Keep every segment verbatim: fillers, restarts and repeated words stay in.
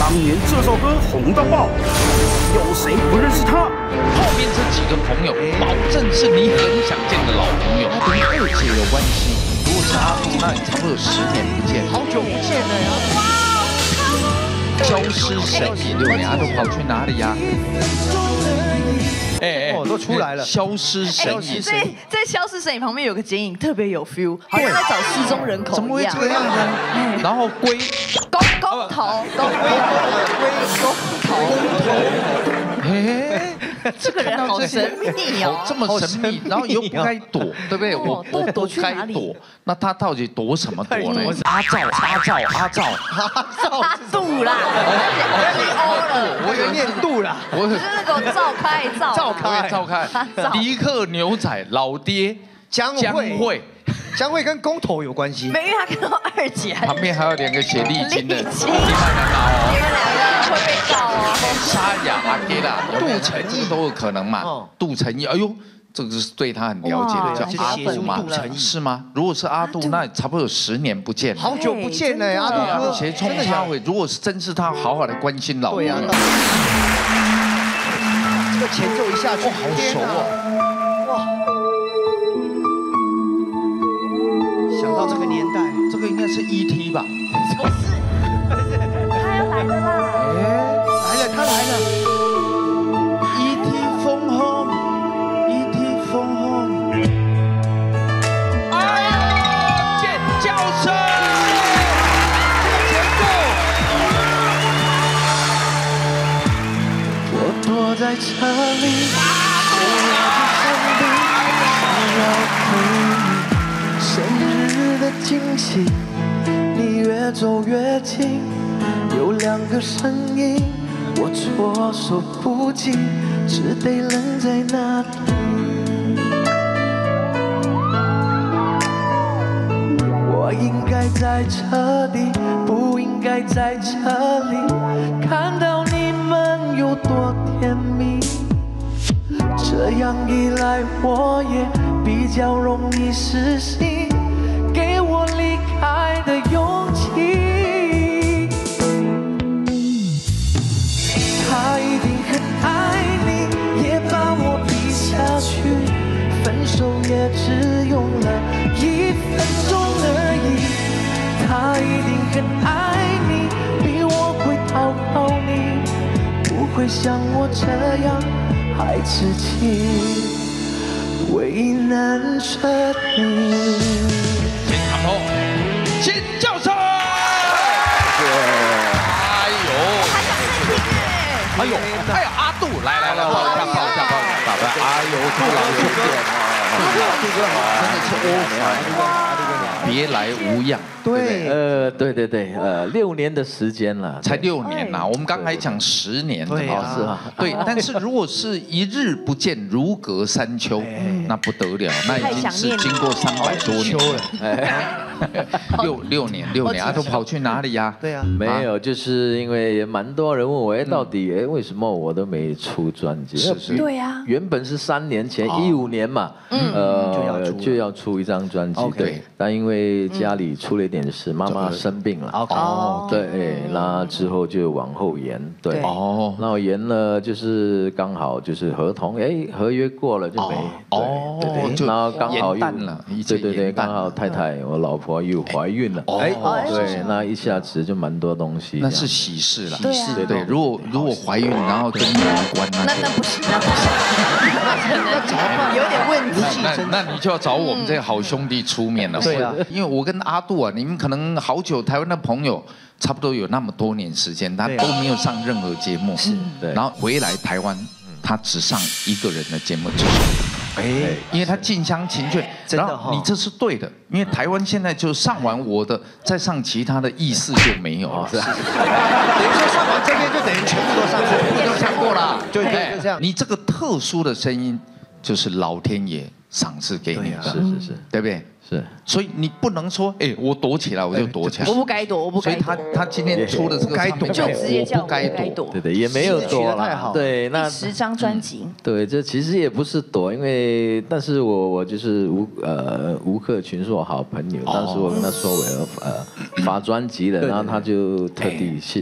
当年这首歌红到爆，有谁不认识他？ 后面这几个朋友，保证是你很想见的老朋友，跟二姐有关系。如果是阿杜，那你差不多有十年不见， 好久不见了呀！哇， 消失神隐六年，阿杜跑去哪里呀？哎哎， 哦，都出来了。 消失神隐， 在在消失神隐旁边有个剪影，特别有 feel， 好像在找失踪人口怎么一样。 会这个样子？然后龟公公头，公公公头， 哎， 这个人好神秘哦， 这么神秘，然后又不该躲，对不对？我我不该躲，那他到底躲什么躲呢？阿照，阿照，阿照， 阿杜啦， 我有念杜啦， 我就是那个召开召召开召开，迪克牛仔老爹江蕙，江蕙跟公投有关系， 没，因为他看到二姐， 旁边还有两个写丽晶的， 丽晶， 你看看他哦， 你们两个会被告哦。 沙哑阿给啦，杜成义都有可能嘛？杜成义，哎呦。这个是对他很了解的，叫阿杜吗？是吗？如果是阿杜，那差不多有十年不见了， 好久不见了，阿杜哥。 谁冲下回？如果是真是他好好的关心老婆， 这个前奏一下去，好熟哦！哇，想到这个年代， 这个应该是 E T 吧？ 不是，他要来了啦！ 哎，来了，他来了。 E T 风后。哎呦，尖叫声！ 前奏。 我躲在车里，我要陪你，生日的惊喜，你越走越近，有两个声音，我措手不及，只得愣在那里。我应该在车底，不应该在车里，看到你们有多甜蜜。这样一来，我也比较容易实行，给我离开的勇气。他一定很爱你，也把我比下去，分手也只用了一分钟而已。他一定很爱你，比我会讨好你，不会像我这样还自己为难着你。 先卡头，尖叫声！哎呦，哎呦，哎呀，阿杜，来来来，抱一下，抱一下，抱一下，宝贝，哎呦，杜老兄弟，杜哥好，真的是窝别来无恙。 对，呃，对对对，呃，六年的时间了， 才六年呐。我们刚才讲十年， 对啊， 是啊， 对。但是如果是一日不见如隔三秋，那不得了，那已经是经过三百多年了。六六年，六年，啊，都跑去哪里呀？ 对啊， 没有，就是因为也蛮多人问我，哎，到底哎为什么我都没出专辑？ 是是， 对呀， 原本是三年前，一五年嘛，呃，就要出一张专辑，对，但因为家里出了一点事，妈妈生病了， 哦， 对，那之后就往后延，对， 哦， 那我延了，就是刚好就是合同，哎，合约过了就没， 哦， 对对对，然后刚好淡了， 对对对，刚好太太我老婆又怀孕了， 哎， 对，那一下子就蛮多东西， 那是喜事了， 喜事， 对对，如果如果怀孕然后跟你无关， 那那不行，那不行，那怎么办？有点问题。 那那你就要找我们这个好兄弟出面了， 对啊， 因为我跟阿杜啊，你们可能好久台湾的朋友。差不多有那么多年时间，他都没有上任何节目，是，然后回来台湾，他只上一个人的节目，就是，哎，因为他近乡情怯，然后你这是对的，因为台湾现在就上完我的，再上其他的意思就没有了，是，等于说上完这边就等于全部都上过， 都上过了， 对对，就这样。 你这个特殊的声音，就是老天爷赏赐给你的， 是是是， 对不对？ 是， 所以你不能说，哎，我躲起来我就躲起来， 我不该躲，我不该躲。 所以他他今天出的这个唱片， 就直接叫我不该躲， 对对，也没有躲啦，对，那十张专辑， 对，这其实也不是躲，因为但是我我就是吴呃吴克群是我好朋友，当时我跟他说我要呃发专辑了，然后他就特地去。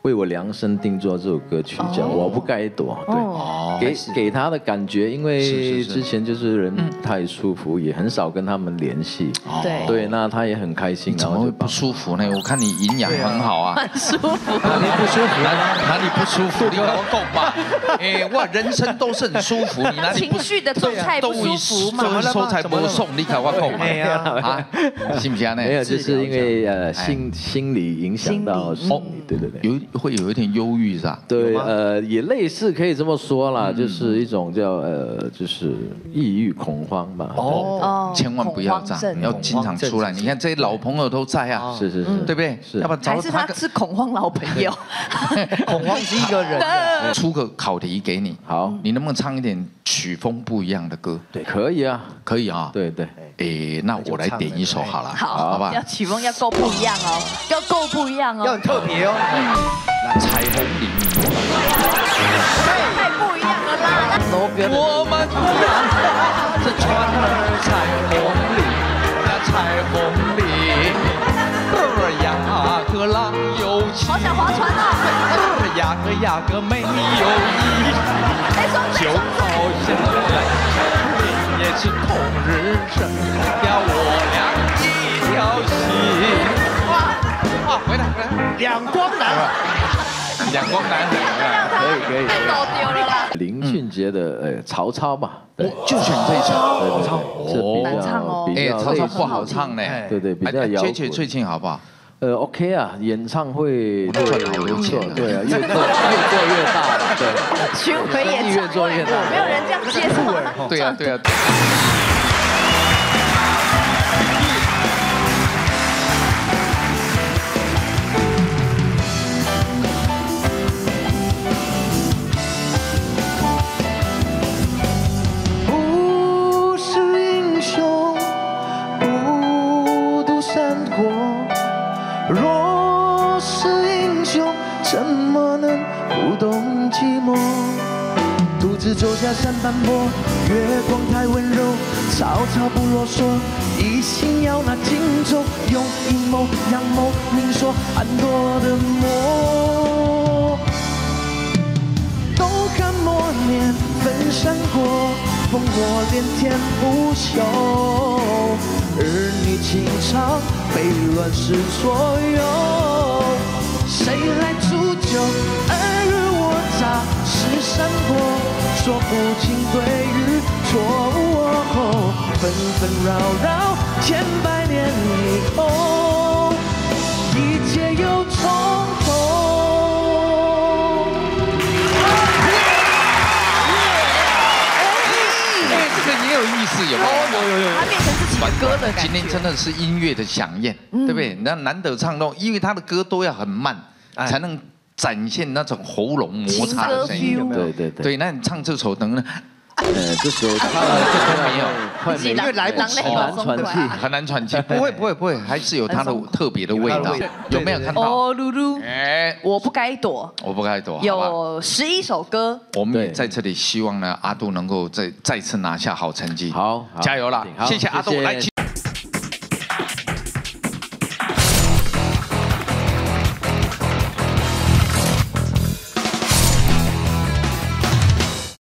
为我量身定做这首歌曲，叫《我不该躲》。 哦对，给给他的感觉，因为是是之前就是人太舒服，也很少跟他们联系。 对对，那他也很开心， 你怎么会不舒服呢？我看你营养很好啊， 很舒服。 哪里不舒服？ 哪里不舒服？你跟我讲嘛。哎，我人生都是很舒服，你哪里情绪的状态不舒服嘛？ 都收才不送，你看我讲嘛。啊，是不是啊？ 没有，就是因为呃心心理影响到生理，对对对， 有会有一点忧郁是吧？ 对，呃，也类似可以这么说啦，就是一种叫呃，就是抑郁恐慌吧。 哦， 千万不要这样，要经常出来。你看这些老朋友都在啊， 是是是， 对不对？ 是， 要不然还是他是恐慌老朋友， 恐慌是一个人。 出个考题给你， 好， 你能不能唱一点曲风不一样的歌？ 对，可以啊， 可以啊。 对对。 诶，那我来点一首好了， 好， 好吧？ 要曲风要够不一样哦，要够不一样哦， 要很特别哦。 彩虹里， 太不一样了啦！ 我们这船儿彩虹里，彩虹里，呀个浪有情， 好想划船哦！ 呀个呀个没有意，就好像也是同日生，要我俩一条心。哇，回来回来， 两光男， 两光男， 可以可以。 太搞丢了啦！ 林俊杰的呃曹操吧， 我就选这一首。 对对对，是比难唱哦较比哎，曹操较类似不好唱呢。 对对，比较摇滚。 姐姐最近好不好？ 呃 ，OK 啊，演唱会赚好多钱了对啊，越做越做越大了，对， 巡回演唱越做越大， 没有人这样介绍吗？ 对啊对啊。 不是英雄不渡山过，若是英雄怎么能不懂寂寞？独自走下山斑驳，月光太温柔，曹操不啰嗦，一心要拿荆州，用阴谋阳谋明说暗夺的魔。东汉末年分山国，烽火连天不休，儿女情长被乱世左右。谁来煮酒？尔虞我诈是山坡，说不清对与错。纷纷扰扰千百年以后，一切又从头。 也有意思，有没有？ 有有有，它变成自己的歌的感觉。 今天真的是音乐的飨宴，对不对？那难得唱动，因为他的歌都要很慢，才能展现那种喉咙摩擦的声音，有没有？ 对对对。 对，那你唱这首等等， 呃，这首他这都没有， 快没， 因为来不及， 很难喘气， 很难喘气。不会不会不会，还是有它的特别的味道。有没有看到？ 哦，露露， 哎， 我不该躲， 我不该躲。 有十一首歌， 我们也在这里希望呢，阿杜能够再再次拿下好成绩。 好， 加油啦！谢谢阿杜，来。